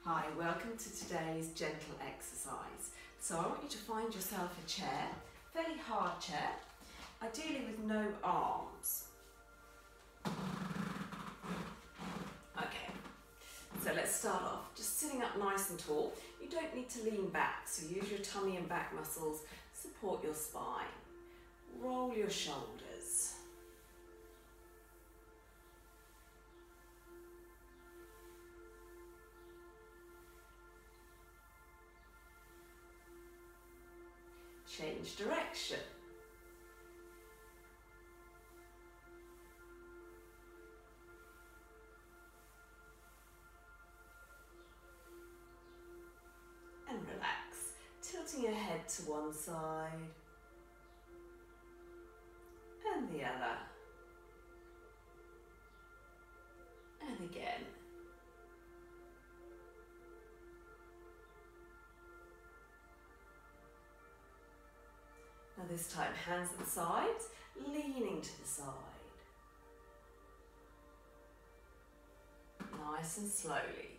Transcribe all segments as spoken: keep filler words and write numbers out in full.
Hi, welcome to today's gentle exercise. So I want you to find yourself a chair, a fairly hard chair, ideally with no arms. Okay, so let's start off. Just sitting up nice and tall. You don't need to lean back, so use your tummy and back muscles, support your spine. Roll your shoulders. Change direction. And relax, tilting your head to one side and the other. And again. Now this time, hands at the sides, leaning to the side. Nice and slowly.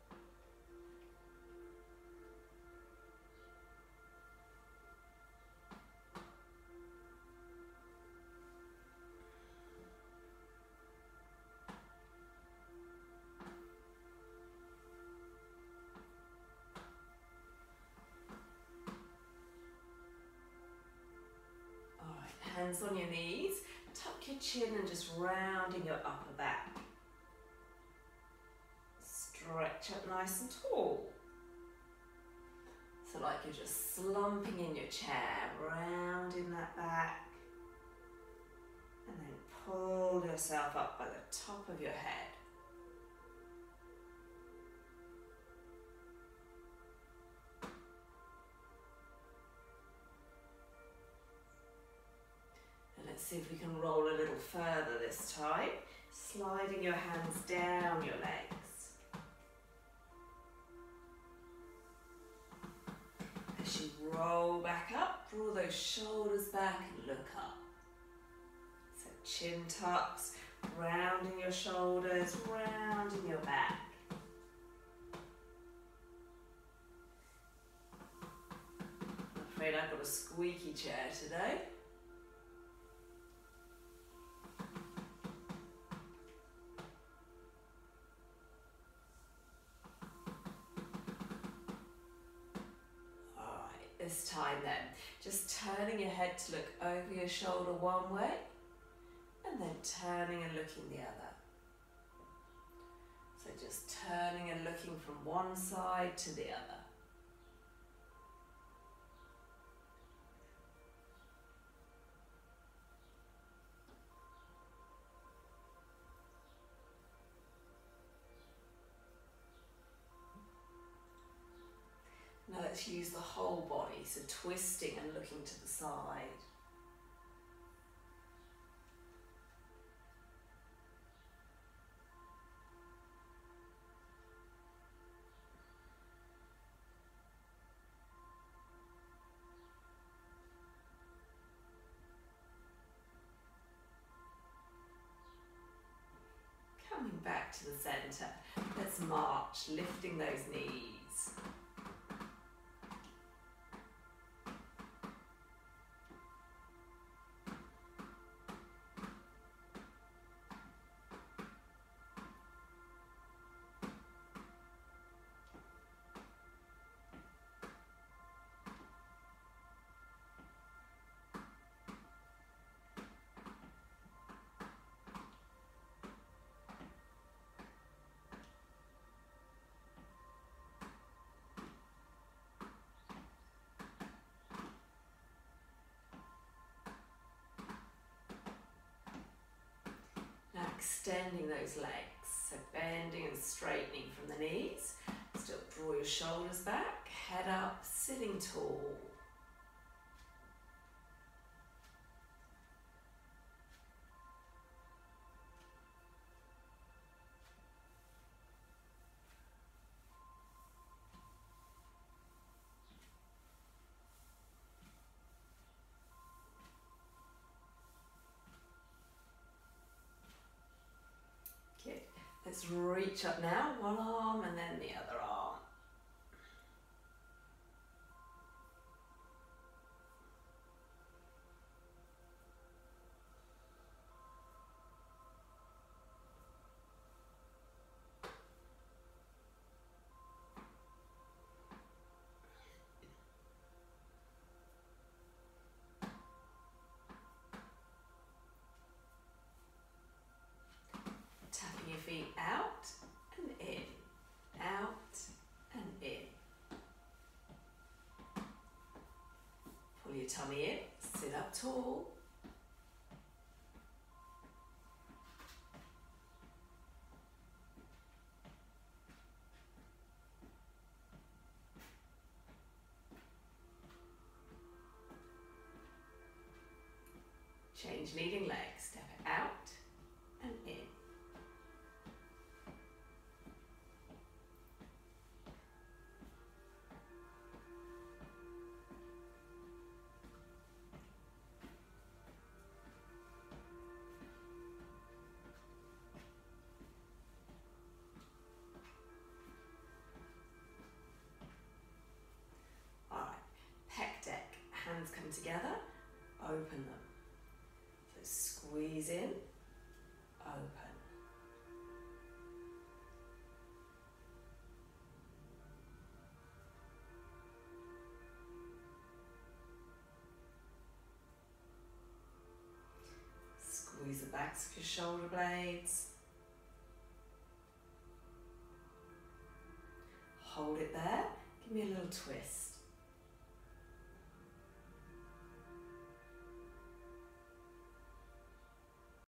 Hands on your knees, tuck your chin and just rounding your upper back. Stretch up nice and tall. So like you're just slumping in your chair, rounding that back. And then pull yourself up by the top of your head. Let's see if we can roll a little further this time, sliding your hands down your legs. As you roll back up, draw those shoulders back and look up. So chin tucks, rounding your shoulders, rounding your back. I'm afraid I've got a squeaky chair today. This time then, just turning your head to look over your shoulder one way and then turning and looking the other. So just turning and looking from one side to the other. Now let's use the whole body, so twisting and looking to the side. Coming back to the center, let's march, lifting those knees. Extending those legs, so bending and straightening from the knees. Still draw your shoulders back, head up, sitting tall. Let's reach up now, one arm and then the other arm. your feet out and in, out and in. Pull your tummy in, sit up tall. Change leading leg, step it out and in. All right, pec deck, hands come together, open them. Squeeze in, open. Squeeze the backs of your shoulder blades. Hold it there. Give me a little twist.